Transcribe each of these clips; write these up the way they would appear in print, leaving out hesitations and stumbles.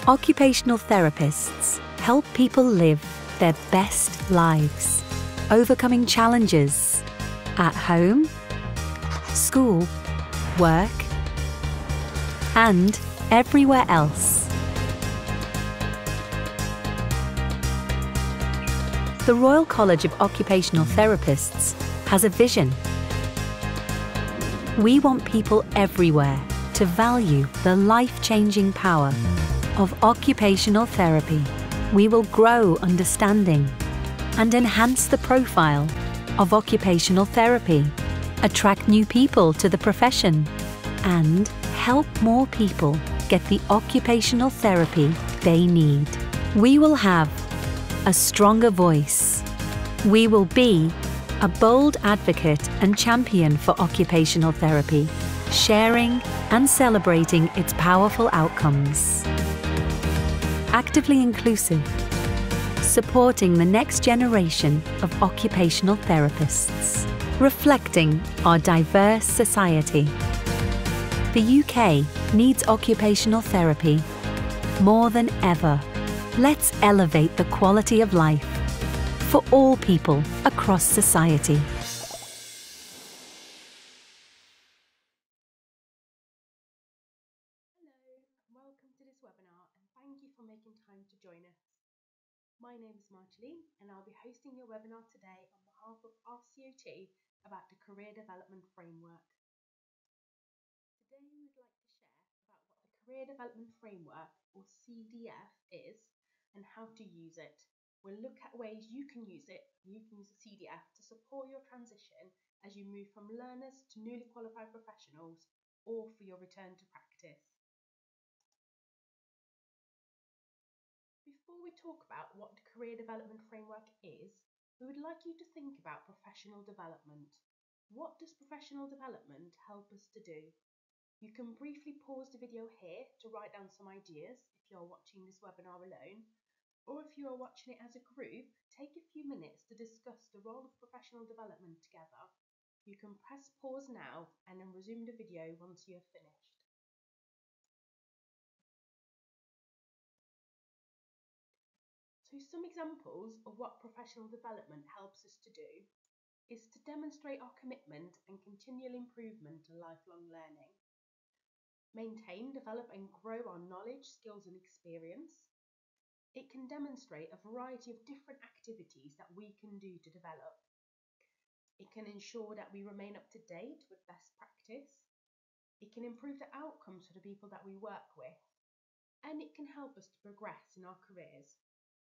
Occupational therapists help people live their best lives, overcoming challenges at home, school, work, and everywhere else. The Royal College of Occupational Therapists has a vision. We want people everywhere to value the life-changing power of occupational therapy. We will grow understanding and enhance the profile of occupational therapy, attract new people to the profession, and help more people get the occupational therapy they need. We will have a stronger voice. We will be a bold advocate and champion for occupational therapy, sharing and celebrating its powerful outcomes. Actively inclusive, supporting the next generation of occupational therapists, reflecting our diverse society. The UK needs occupational therapy more than ever. Let's elevate the quality of life for all people across society. Hello, and welcome to this webinar, and thank you for making time to join us. My name is Marjorie, and I'll be hosting your webinar today on behalf of RCOT about the Career Development Framework. Today we would like to share about what the Career Development Framework, or CDF, is and how to use it. We'll look at ways you can use it. You can use the CDF to support your transition as you move from learners to newly qualified professionals, or for your return to practice. Before we talk about what the Career Development Framework is, we would like you to think about professional development. What does professional development help us to do? You can briefly pause the video here to write down some ideas if you're watching this webinar alone, or if you are watching it as a group, take a few minutes to discuss the role of professional development together. You can press pause now and then resume the video once you have finished. So some examples of what professional development helps us to do is to demonstrate our commitment and continual improvement to lifelong learning, maintain, develop and grow our knowledge, skills and experience. It can demonstrate a variety of different activities that we can do to develop. It can ensure that we remain up to date with best practice. It can improve the outcomes for the people that we work with, and it can help us to progress in our careers.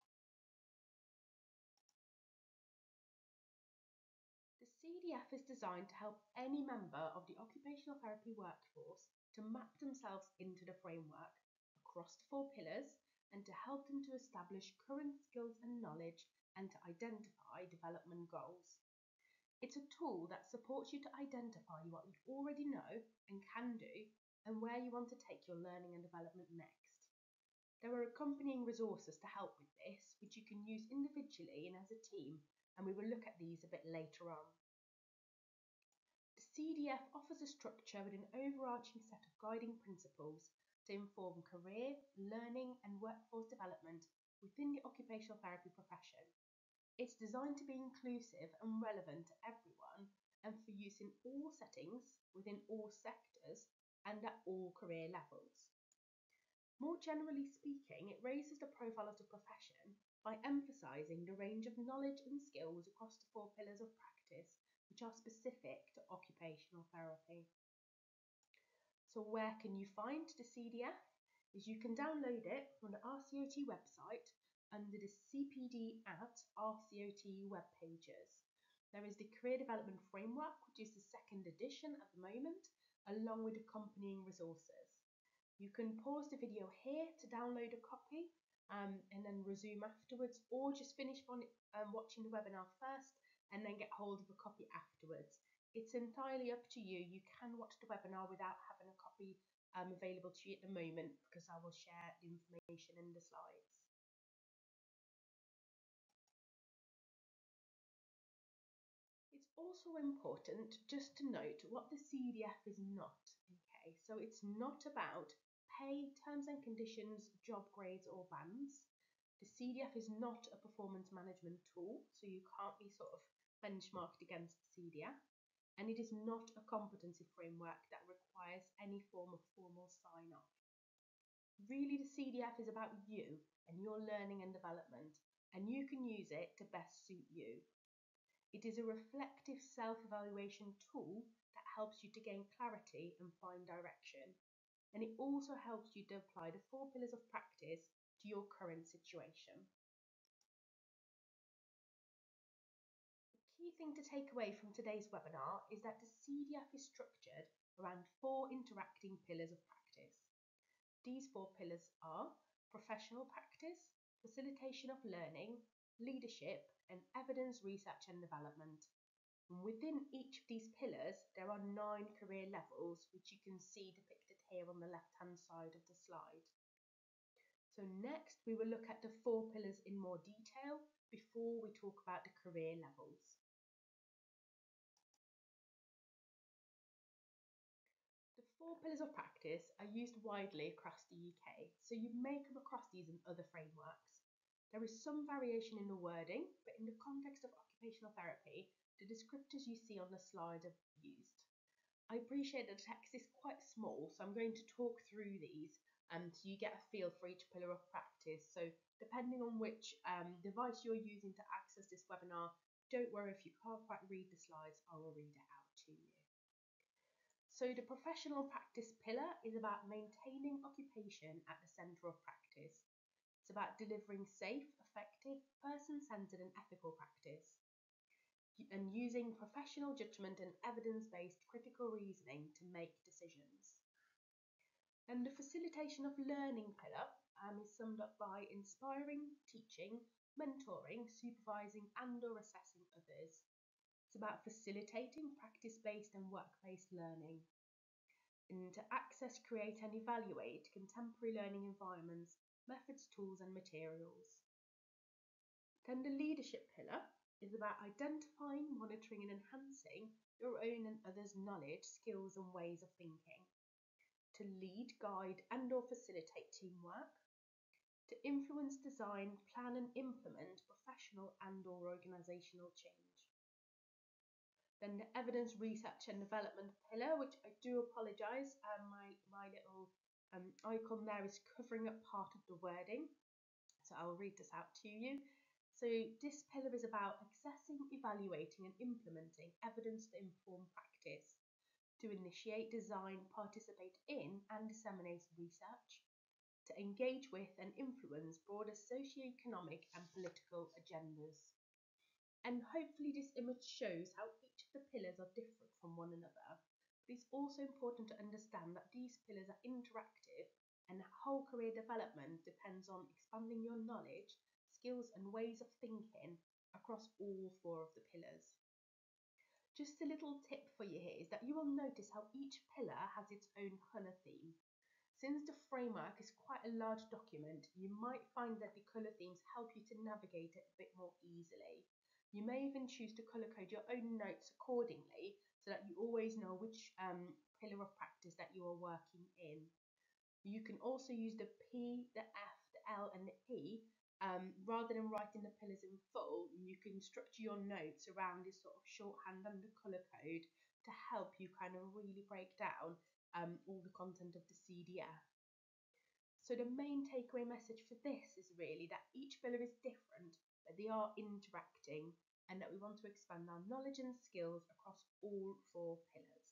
The CDF is designed to help any member of the occupational therapy workforce to map themselves into the framework across the 4 pillars and to help them to establish current skills and knowledge and to identify development goals. It's a tool that supports you to identify what you already know and can do and where you want to take your learning and development next. There are accompanying resources to help with this, which you can use individually and as a team, and we will look at these a bit later on. The CDF offers a structure with an overarching set of guiding principles to inform career, learning and workforce development within the occupational therapy profession. It's designed to be inclusive and relevant to everyone and for use in all settings, within all sectors and at all career levels. More generally speaking, it raises the profile of the profession by emphasising the range of knowledge and skills across the 4 pillars of practice which are specific to occupational therapy. So where can you find the CDF? You can download it from the RCOT website under the CPD at RCOT web pages. There is the Career Development Framework, which is the 2nd edition at the moment, along with accompanying resources. You can pause the video here to download a copy and then resume afterwards, or just finish watching the webinar first and then get hold of a copy afterwards. It's entirely up to you. You can watch the webinar without having a copy available to you at the moment, because I will share the information in the slides. It's also important just to note what the CDF is not. Okay, so it's not about pay, terms and conditions, job grades or bands. The CDF is not a performance management tool, so you can't be sort of benchmarked against the CDF. And it is not a competency framework that requires any form of formal sign-off. Really, the CDF is about you and your learning and development, and you can use it to best suit you. It is a reflective self-evaluation tool that helps you to gain clarity and find direction. And it also helps you to apply the 4 pillars of practice to your current situation. The key thing to take away from today's webinar is that the CDF is structured around 4 interacting pillars of practice. These 4 pillars are professional practice, facilitation of learning, leadership, and evidence research and development. And within each of these pillars, there are 9 career levels, which you can see depicted here on the left-hand side of the slide. So next, we will look at the 4 pillars in more detail before we talk about the career levels. The 4 pillars of practice are used widely across the UK, so you may come across these in other frameworks. There is some variation in the wording, but in the context of occupational therapy, the descriptors you see on the slide are used. I appreciate that the text is quite small, so I'm going to talk through these so you get a feel for each pillar of practice. So depending on which device you're using to access this webinar, don't worry if you can't quite read the slides, I will read it out to you. So the professional practice pillar is about maintaining occupation at the centre of practice. It's about delivering safe, effective, person-centred and ethical practice, and using professional judgment and evidence-based critical reasoning to make decisions. And the facilitation of learning pillar is summed up by inspiring, teaching, mentoring, supervising and or assessing others. It's about facilitating practice-based and work-based learning, and to access, create and evaluate contemporary learning environments, methods, tools and materials. Then the leadership pillar is about identifying, monitoring and enhancing your own and others' knowledge, skills and ways of thinking, to lead, guide and or facilitate teamwork, to influence, design, plan and implement professional and or organisational change. Then the evidence research and development pillar, which I do apologise, my little icon there is covering up part of the wording, so I'll read this out to you. So this pillar is about assessing, evaluating and implementing evidence to inform practice, to initiate, design, participate in and disseminate research, to engage with and influence broader socio-economic and political agendas. And hopefully this image shows how each of the pillars are different from one another. But it's also important to understand that these pillars are interactive and that whole career development depends on expanding your knowledge, skills and ways of thinking across all 4 of the pillars. Just a little tip for you here is that you will notice how each pillar has its own colour theme. Since the framework is quite a large document, you might find that the colour themes help you to navigate it a bit more easily. You may even choose to colour code your own notes accordingly so that you always know which pillar of practice that you are working in. You can also use the P, the F, the L and the E. Rather than writing the pillars in full, you can structure your notes around this sort of shorthand and the colour code to help you kind of really break down all the content of the CDF. So the main takeaway message for this is really that each pillar is different, but they are interacting, and that we want to expand our knowledge and skills across all 4 pillars.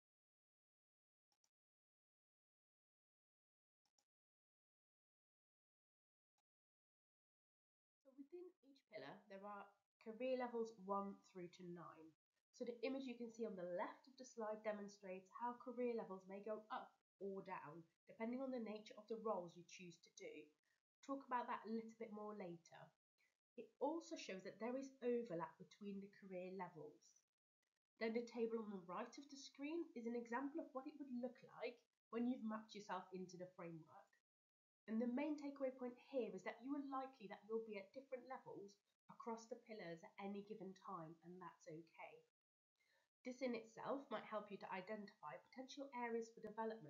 So within each pillar, there are career levels 1 through to 9. So the image you can see on the left of the slide demonstrates how career levels may go up or down, depending on the nature of the roles you choose to do. We'll talk about that a little bit more later. It also shows that there is overlap between the career levels. Then the table on the right of the screen is an example of what it would look like when you've mapped yourself into the framework. And the main takeaway point here is that you are likely that you'll be at different levels across the pillars at any given time, and that's okay. This in itself might help you to identify potential areas for development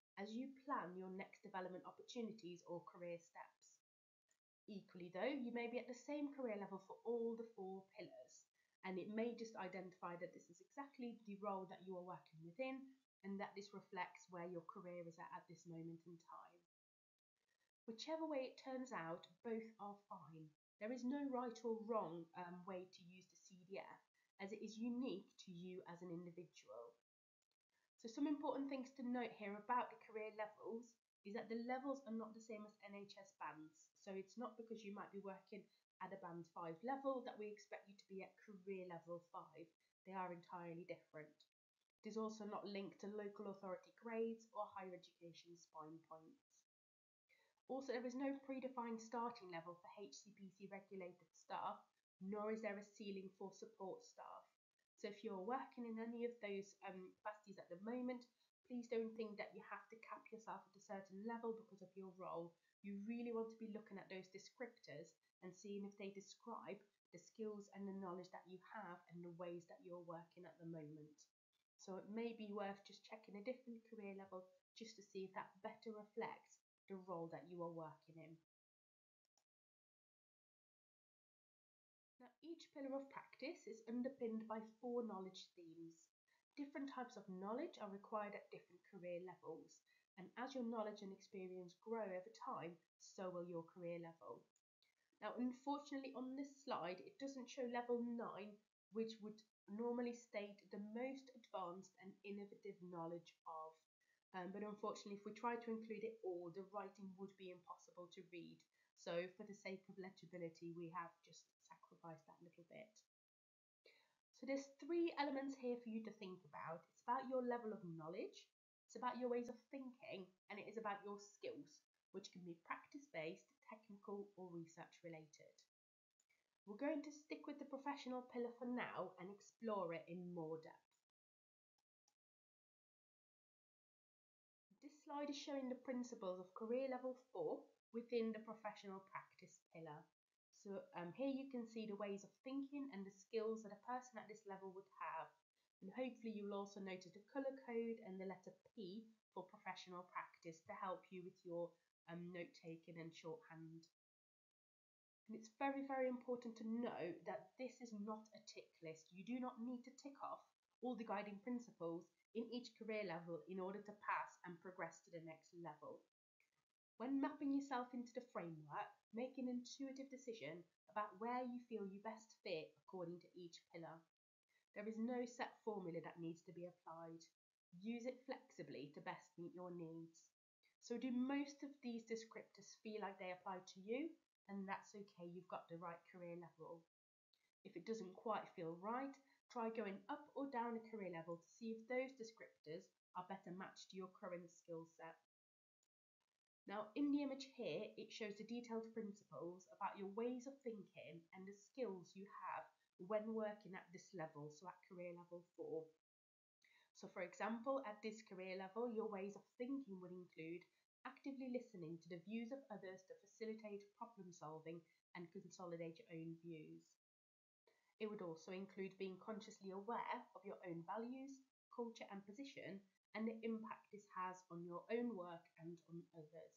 as you plan your next development opportunities or career steps. Equally though, you may be at the same career level for all the 4 pillars, and it may just identify that this is exactly the role that you are working within and that this reflects where your career is at this moment in time. Whichever way it turns out, both are fine. There is no right or wrong way to use the CDF, as it is unique to you as an individual. So some important things to note here about the career levels is that the levels are not the same as NHS bands. So it's not because you might be working at a band 5 level that we expect you to be at career level 5. They are entirely different. It is also not linked to local authority grades or higher education spine points. Also, there is no predefined starting level for HCPC regulated staff, nor is there a ceiling for support staff. So if you're working in any of those capacities at the moment, please don't think that you have to cap yourself at a certain level because of your role. You really want to be looking at those descriptors and seeing if they describe the skills and the knowledge that you have and the ways that you're working at the moment. So it may be worth just checking a different career level just to see if that better reflects the role that you are working in. Now, each pillar of practice is underpinned by 4 knowledge themes. Different types of knowledge are required at different career levels, and as your knowledge and experience grow over time, so will your career level. Now, unfortunately, on this slide, it doesn't show level 9, which would normally state the most advanced and innovative knowledge of. But unfortunately, if we try to include it all, the writing would be impossible to read. So for the sake of legibility, we have just sacrificed that little bit. So there's 3 elements here for you to think about. It's about your level of knowledge, it's about your ways of thinking, and it is about your skills, which can be practice-based, technical, or research-related. We're going to stick with the professional pillar for now and explore it in more depth. This slide is showing the principles of career level 4 within the professional practice pillar. So here you can see the ways of thinking and the skills that a person at this level would have. And hopefully you'll also notice the colour code and the letter P for professional practice to help you with your note taking and shorthand. And it's very, very important to know that this is not a tick list. You do not need to tick off all the guiding principles in each career level in order to pass and progress to the next level. When mapping yourself into the framework, make an intuitive decision about where you feel you best fit according to each pillar. There is no set formula that needs to be applied. Use it flexibly to best meet your needs. So do most of these descriptors feel like they apply to you? And that's okay, you've got the right career level. If it doesn't quite feel right, try going up or down a career level to see if those descriptors are better matched to your current skill set. Now, in the image here, it shows the detailed principles about your ways of thinking and the skills you have when working at this level, so at career level 4. So for example, at this career level, your ways of thinking would include actively listening to the views of others to facilitate problem solving and consolidate your own views. It would also include being consciously aware of your own values, culture and position, and the impact this has on your own work and on others.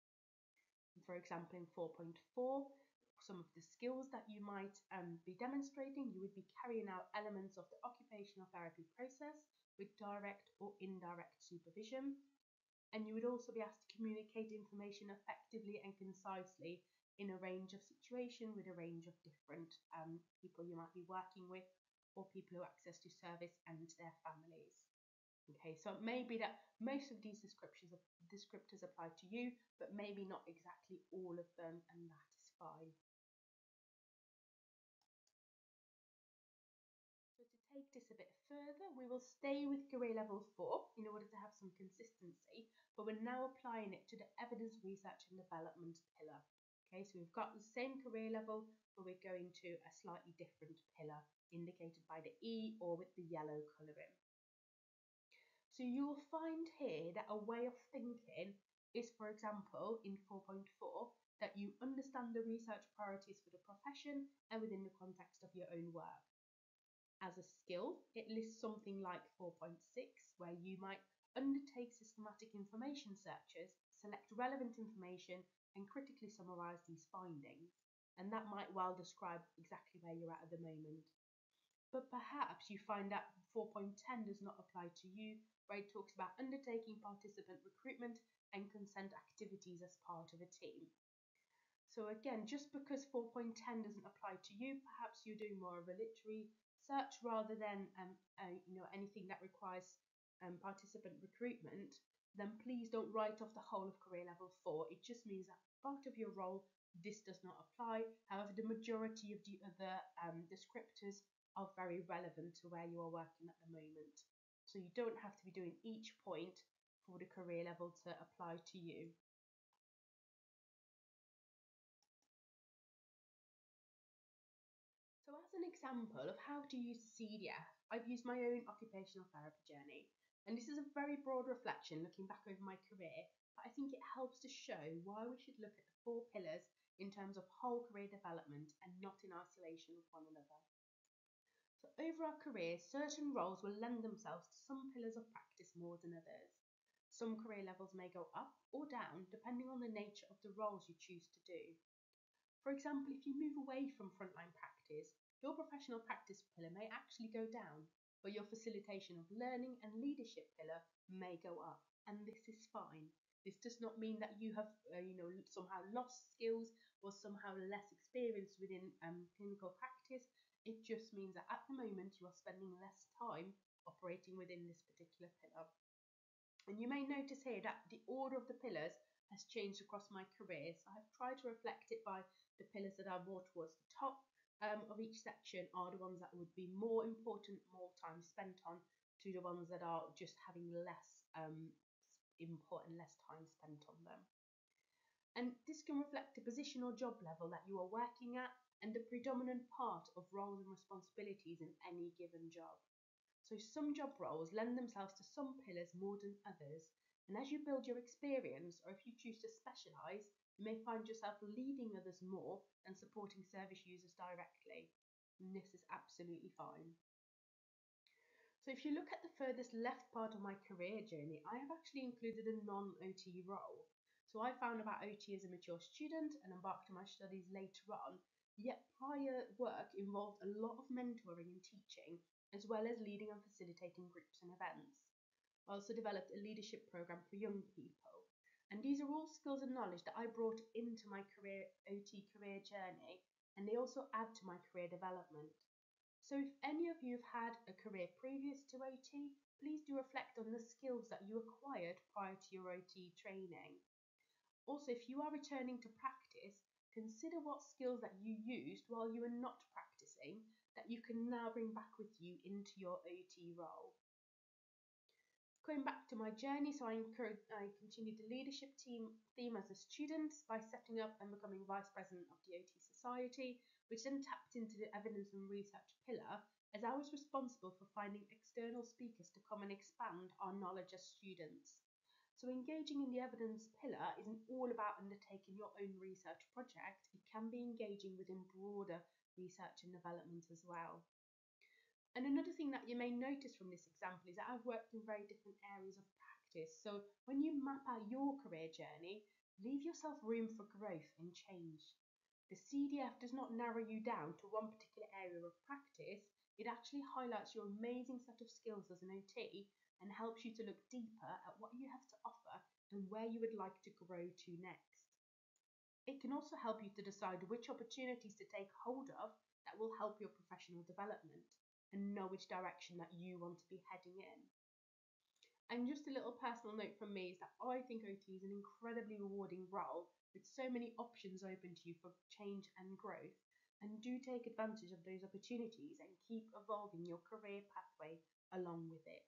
For example, in 4.4, some of the skills that you might be demonstrating, you would be carrying out elements of the occupational therapy process with direct or indirect supervision. And you would also be asked to communicate information effectively and concisely in a range of situations with a range of different people you might be working with or people who access to service and their families. Okay, so it may be that most of these descriptors apply to you, but maybe not exactly all of them, and that is fine. So to take this a bit further, we will stay with career level 4 in order to have some consistency, but we're now applying it to the evidence research and development pillar. Okay, so we've got the same career level, but we're going to a slightly different pillar, indicated by the E or with the yellow colouring. So you'll find here that a way of thinking is, for example, in 4.4, that you understand the research priorities for the profession and within the context of your own work. As a skill, it lists something like 4.6, where you might undertake systematic information searches, select relevant information, and critically summarise these findings. And that might well describe exactly where you're at the moment. But perhaps you find that 4.10 does not apply to you, where it talks about undertaking participant recruitment and consent activities as part of a team. So again, just because 4.10 doesn't apply to you, perhaps you're doing more of a literary search rather than anything that requires participant recruitment, then please don't write off the whole of career level 4. It just means that part of your role, this does not apply. However, the majority of the other descriptors are very relevant to where you are working at the moment. So you don't have to be doing each point for the career level to apply to you. So as an example of how to use the CDF, I've used my own occupational therapy journey. And this is a very broad reflection looking back over my career, but I think it helps to show why we should look at the 4 pillars in terms of whole career development and not in isolation with one another. So over our career, certain roles will lend themselves to some pillars of practice more than others. Some career levels may go up or down depending on the nature of the roles you choose to do. For example, if you move away from frontline practice, your professional practice pillar may actually go down, but your facilitation of learning and leadership pillar may go up, and this is fine. This does not mean that you have somehow lost skills or somehow less experience within clinical practice. It just means that at the moment you are spending less time operating within this particular pillar. And you may notice here that the order of the pillars has changed across my career. So I've tried to reflect it by the pillars that are more towards the top of each section are the ones that would be more important, more time spent on, to the ones that are just having less input and less time spent on them. And this can reflect the position or job level that you are working at and the predominant part of roles and responsibilities in any given job. So some job roles lend themselves to some pillars more than others, and as you build your experience, or if you choose to specialise, you may find yourself leading others more than supporting service users directly. And this is absolutely fine. So if you look at the furthest left part of my career journey, I have actually included a non-OT role. So I found about OT as a mature student and embarked on my studies later on, yet prior work involved a lot of mentoring and teaching, as well as leading and facilitating groups and events. I also developed a leadership program for young people. And these are all skills and knowledge that I brought into my OT career journey, and they also add to my career development. So if any of you have had a career previous to OT, please do reflect on the skills that you acquired prior to your OT training. Also, if you are returning to practice, consider what skills that you used while you were not practicing that you can now bring back with you into your OT role. Going back to my journey, so I continued the leadership theme as a student by setting up and becoming vice president of the OT Society, which then tapped into the evidence and research pillar, as I was responsible for finding external speakers to come and expand our knowledge as students. So engaging in the evidence pillar isn't all about undertaking your own research project. It can be engaging within broader research and development as well. And another thing that you may notice from this example is that I've worked in very different areas of practice. So when you map out your career journey, leave yourself room for growth and change. The CDF does not narrow you down to one particular area of practice. It actually highlights your amazing set of skills as an OT and helps you to look deeper at what you have to offer and where you would like to grow to next. It can also help you to decide which opportunities to take hold of that will help your professional development and know which direction that you want to be heading in. And just a little personal note from me is that I think OT is an incredibly rewarding role with so many options open to you for change and growth, and do take advantage of those opportunities and keep evolving your career pathway along with it.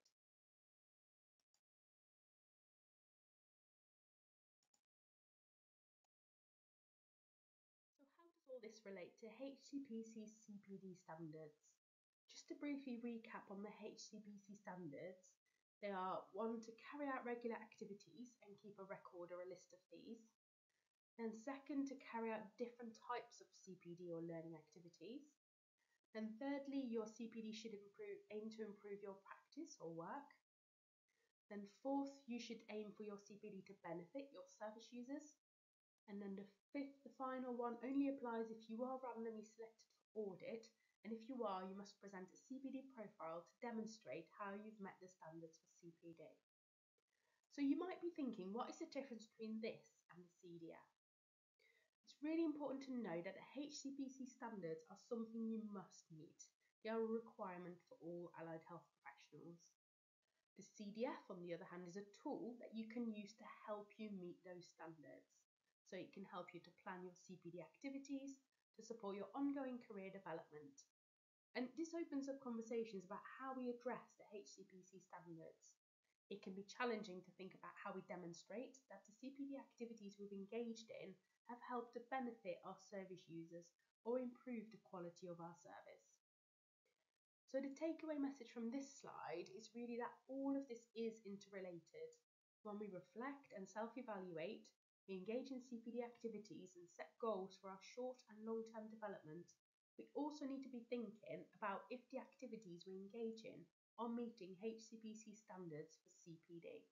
So how does all this relate to HCPC CPD standards? Just to briefly recap on the HCPC standards, they are 1, to carry out regular activities and keep a record or a list of these. Then 2nd, to carry out different types of CPD or learning activities. Then thirdly, your CPD should aim to improve your practice or work. Then fourth, you should aim for your CPD to benefit your service users. And then the fifth, the final one, only applies if you are randomly selected for audit, and if you are, you must present a CPD profile to demonstrate how you've met the standards for CPD. So you might be thinking, what is the difference between this and the CDF? It's really important to know that the HCPC standards are something you must meet. They are a requirement for all allied health professionals. The CDF, on the other hand, is a tool that you can use to help you meet those standards. So it can help you to plan your CPD activities, to support your ongoing career development. And this opens up conversations about how we address the HCPC standards. It can be challenging to think about how we demonstrate that the CPD activities we've engaged in have helped to benefit our service users or improve the quality of our service. So the takeaway message from this slide is really that all of this is interrelated. When we reflect and self-evaluate, we engage in CPD activities and set goals for our short and long-term development, we also need to be thinking about if the activities we engage in are meeting HCPC standards for CPD.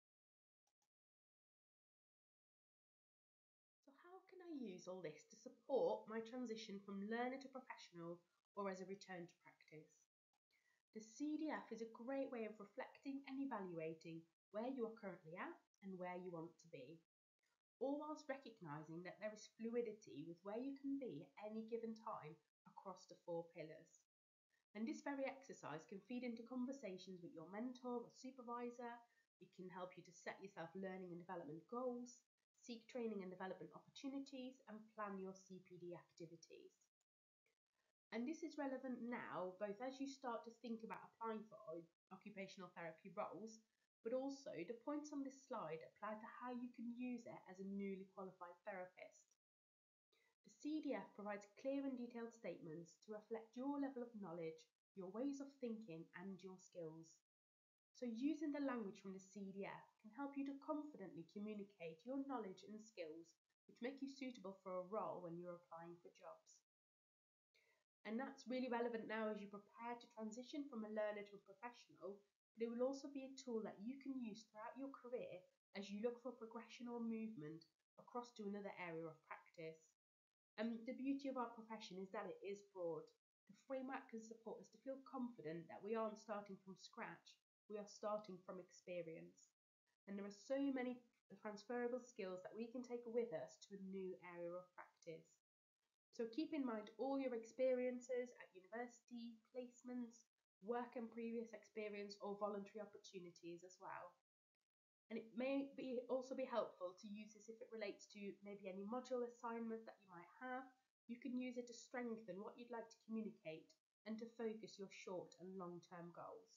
So how can I use all this to support my transition from learner to professional or as a return to practice? The CDF is a great way of reflecting and evaluating where you are currently at and where you want to be, all whilst recognising that there is fluidity with where you can be at any given time across the 4 pillars. And this very exercise can feed into conversations with your mentor or supervisor. It can help you to set yourself learning and development goals, seek training and development opportunities, and plan your CPD activities. And this is relevant now, both as you start to think about applying for occupational therapy roles, but also the points on this slide apply to how you can use it as a newly qualified therapist. The CDF provides clear and detailed statements to reflect your level of knowledge, your ways of thinking, and your skills. So using the language from the CDF can help you to confidently communicate your knowledge and skills which make you suitable for a role when you're applying for jobs. And that's really relevant now as you prepare to transition from a learner to a professional, but it will also be a tool that you can use throughout your career as you look for progression or movement across to another area of practice. And the beauty of our profession is that it is broad. The framework can support us to feel confident that we aren't starting from scratch, we are starting from experience. And there are so many transferable skills that we can take with us to a new area of practice. So keep in mind all your experiences at university, placements, work and previous experience or voluntary opportunities as well. And it may also be helpful to use this if it relates to maybe any module assignment that you might have. You can use it to strengthen what you'd like to communicate and to focus your short and long-term goals.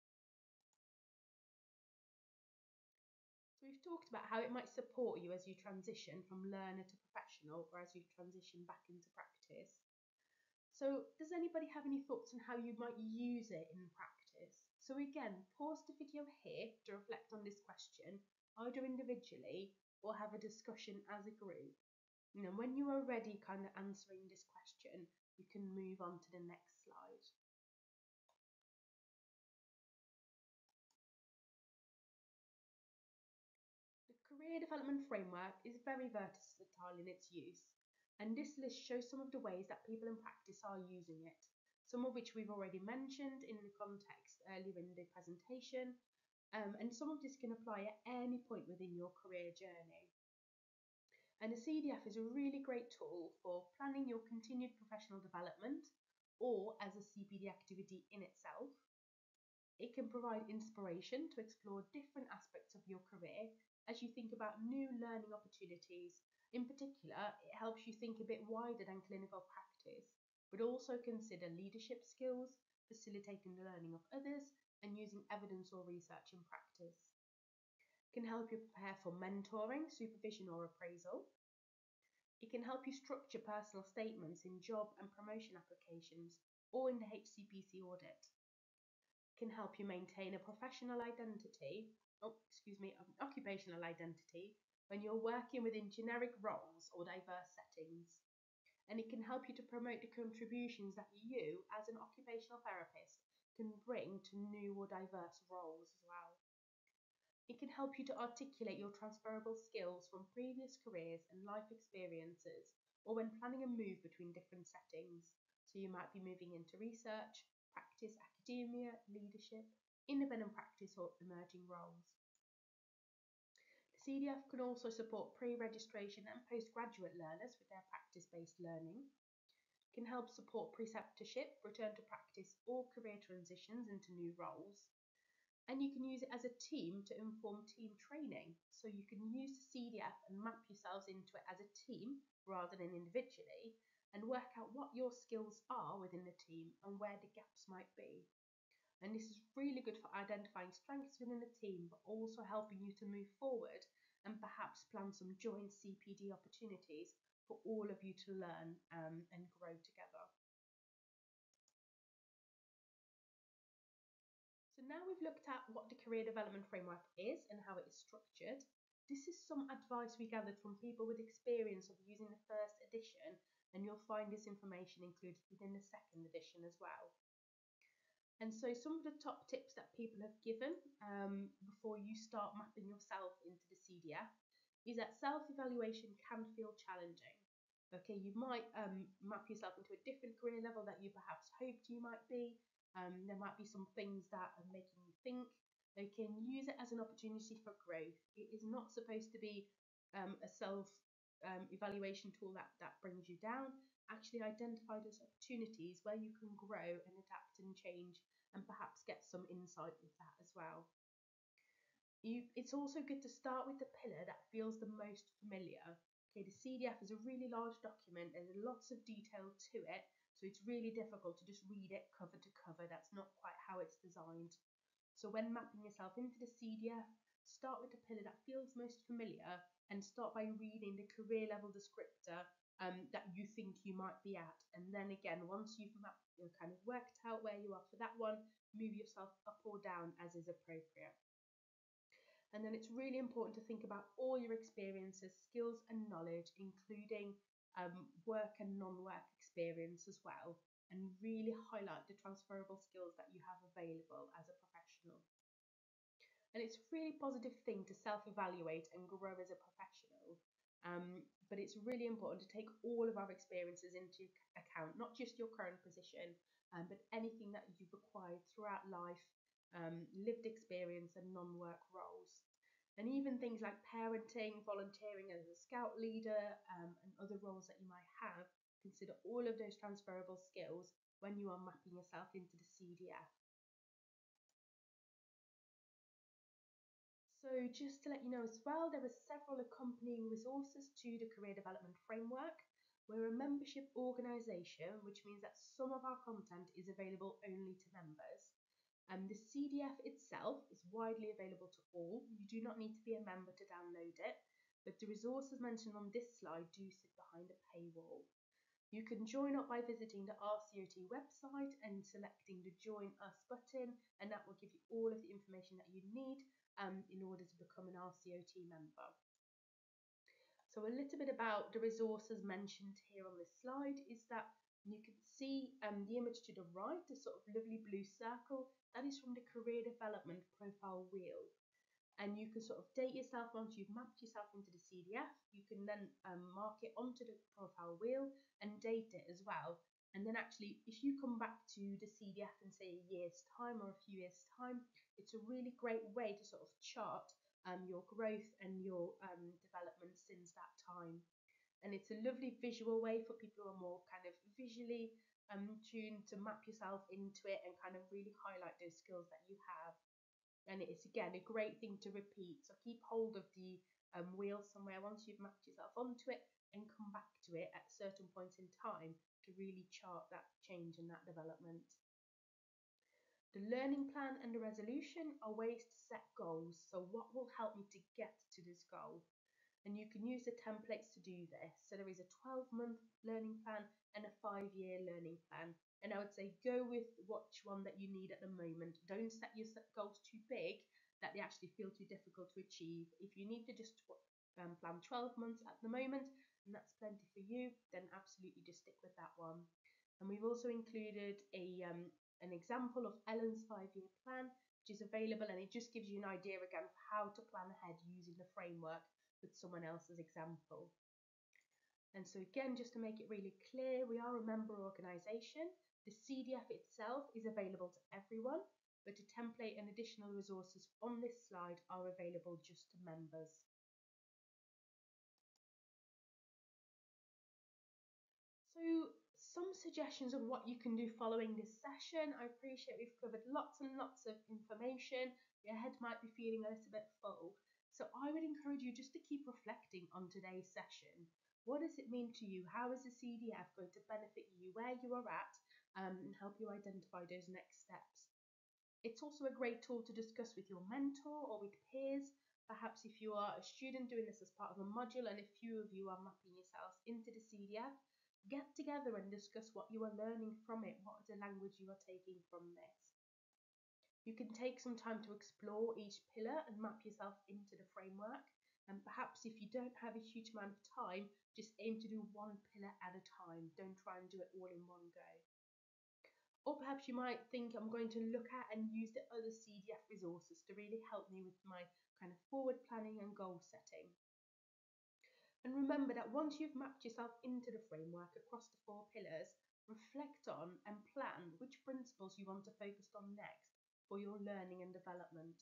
So we've talked about how it might support you as you transition from learner to professional or as you transition back into practice. So does anybody have any thoughts on how you might use it in practice? So again, pause the video here to reflect on this question, either individually or have a discussion as a group. And then when you are ready kind of answering this question, you can move on to the next slide. The career development framework is very versatile in its use, and this list shows some of the ways that people in practice are using it, some of which we've already mentioned in the context earlier in the presentation, and some of this can apply at any point within your career journey. And the CDF is a really great tool for planning your continued professional development or as a CPD activity in itself. It can provide inspiration to explore different aspects of your career as you think about new learning opportunities. In particular, it helps you think a bit wider than clinical practice, but also consider leadership skills, facilitating the learning of others, and using evidence or research in practice. It can help you prepare for mentoring, supervision, or appraisal. It can help you structure personal statements in job and promotion applications or in the HCPC audit. Can help you maintain a professional identity, occupational identity when you're working within generic roles or diverse settings. And it can help you to promote the contributions that you, as an occupational therapist, can bring to new or diverse roles as well. It can help you to articulate your transferable skills from previous careers and life experiences, or when planning a move between different settings. So you might be moving into research, practice, academia, leadership, independent practice, or emerging roles. The CDF can also support pre-registration and postgraduate learners with their practice-based learning. It can help support preceptorship, return to practice, or career transitions into new roles. And you can use it as a team to inform team training. So you can use the CDF and map yourselves into it as a team rather than individually, and work out what your skills are within the team and where the gaps might be. And this is really good for identifying strengths within the team, but also helping you to move forward and perhaps plan some joint CPD opportunities for all of you to learn and grow together. So now we've looked at what the career development framework is and how it is structured. This is some advice we gathered from people with experience of using the first edition, and you'll find this information included within the second edition as well. And so some of the top tips that people have given before you start mapping yourself into the CDF is that self-evaluation can feel challenging. Okay, you might map yourself into a different career level that you perhaps hoped you might be. There might be some things that are making you think. They can use it as an opportunity for growth. It is not supposed to be a self-evaluation tool that brings you down. Actually identify those opportunities where you can grow and adapt and change, and perhaps get some insight with that as well. It's also good to start with the pillar that feels the most familiar. Okay, the CDF is a really large document, there's lots of detail to it, so it's really difficult to just read it cover to cover. That's not quite how it's designed. So when mapping yourself into the CDF, start with the pillar that feels most familiar and start by reading the career level descriptor that you think you might be at. And then again, once you've kind of worked out where you are for that one, move yourself up or down as is appropriate. And then it's really important to think about all your experiences, skills and knowledge, including work and non-work experience as well, and really highlight the transferable skills that you have available as a professional. And it's a really positive thing to self-evaluate and grow as a professional. But it's really important to take all of our experiences into account, not just your current position, but anything that you've acquired throughout life, lived experience and non-work roles. And even things like parenting, volunteering as a scout leader, and other roles that you might have, consider all of those transferable skills when you are mapping yourself into the CDF. So just to let you know as well, there are several accompanying resources to the Career Development Framework. We're a membership organisation, which means that some of our content is available only to members. The CDF itself is widely available to all. You do not need to be a member to download it, but the resources mentioned on this slide do sit behind a paywall. You can join up by visiting the RCOT website and selecting the Join Us button, and that will give you all of the information that you need in order to become an RCOT member. So a little bit about the resources mentioned here on this slide is that you can see the image to the right, the sort of lovely blue circle, that is from the Career Development Profile Wheel. And you can sort of date yourself once you've mapped yourself into the CDF. You can then mark it onto the profile wheel and date it as well. And then actually, if you come back to the CDF in say a year's time or a few years' time, it's a really great way to sort of chart your growth and your development since that time. And it's a lovely visual way for people who are more kind of visually tuned to map yourself into it and kind of really highlight those skills that you have. And it's again a great thing to repeat, so keep hold of the wheel somewhere once you've mapped yourself onto it, and come back to it at certain points in time to really chart that change and that development. The learning plan and the resolution are ways to set goals. So what will help me to get to this goal? And you can use the templates to do this. So there is a 12-month learning plan and a 5-year learning plan. And I would say go with which one that you need at the moment. Don't set your goals too big that they actually feel too difficult to achieve. If you need to just plan 12 months at the moment, and that's plenty for you, then absolutely just stick with that one. And we've also included an example of Ellen's 5-year plan, which is available, and it just gives you an idea again of how to plan ahead using the framework with someone else's example. And so again, just to make it really clear, we are a member organisation. The CDF itself is available to everyone, but a template and additional resources on this slide are available just to members. So some suggestions of what you can do following this session. I appreciate we've covered lots and lots of information. Your head might be feeling a little bit full. So I would encourage you just to keep reflecting on today's session. What does it mean to you? How is the CDF going to benefit you where you are at and help you identify those next steps? It's also a great tool to discuss with your mentor or with peers. Perhaps if you are a student doing this as part of a module and a few of you are mapping yourselves into the CDF, get together and discuss what you are learning from it. What is the language you are taking from this? You can take some time to explore each pillar and map yourself into the framework. And perhaps if you don't have a huge amount of time, just aim to do one pillar at a time. Don't try and do it all in one go. Or perhaps you might think I'm going to look at and use the other CDF resources to really help me with my kind of forward planning and goal setting. And remember that once you've mapped yourself into the framework across the 4 pillars, reflect on and plan which principles you want to focus on next for your learning and development.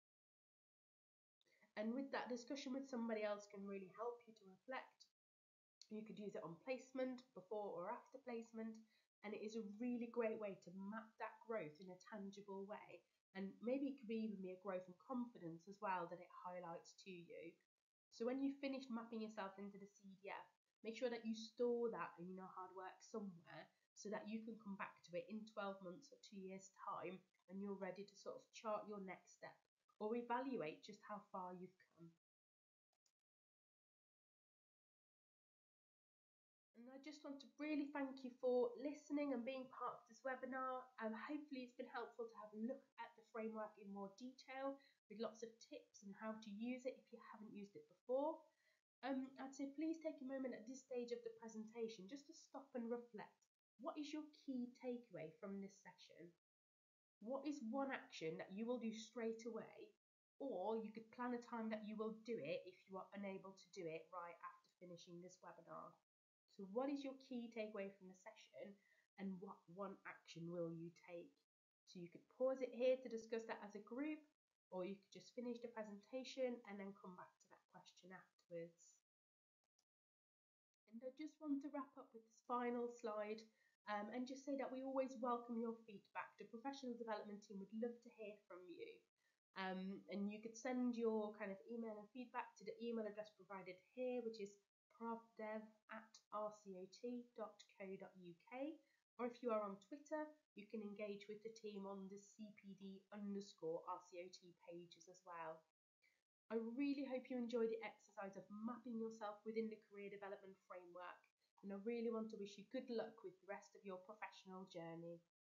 And with that, discussion with somebody else can really help you to reflect. You could use it on placement, before or after placement, and it is a really great way to map that growth in a tangible way. And maybe it could even be a growth in confidence as well that it highlights to you. So when you finish mapping yourself into the CDF, make sure that you store that in your hard work somewhere so that you can come back to it in 12 months or 2 years' time and you're ready to sort of chart your next step or evaluate just how far you've come. And I just want to really thank you for listening and being part of this webinar. Hopefully it's been helpful to have a look at the framework in more detail with lots of tips and how to use it if you haven't used it before. I'd say please take a moment at this stage of the presentation just to stop and reflect. What is your key takeaway from this session? What is one action that you will do straight away? Or you could plan a time that you will do it if you are unable to do it right after finishing this webinar. So what is your key takeaway from the session and what one action will you take? So you could pause it here to discuss that as a group, or you could just finish the presentation and then come back to that question afterwards. And I just want to wrap up with this final slide and just say that we always welcome your feedback. The professional development team would love to hear from you. And you could send your kind of email and feedback to the email address provided here, which is provdev@rcot.co.uk. Or if you are on Twitter, you can engage with the team on the CPD_RCOT pages as well. I really hope you enjoy the exercise of mapping yourself within the career development framework, and I really want to wish you good luck with the rest of your professional journey.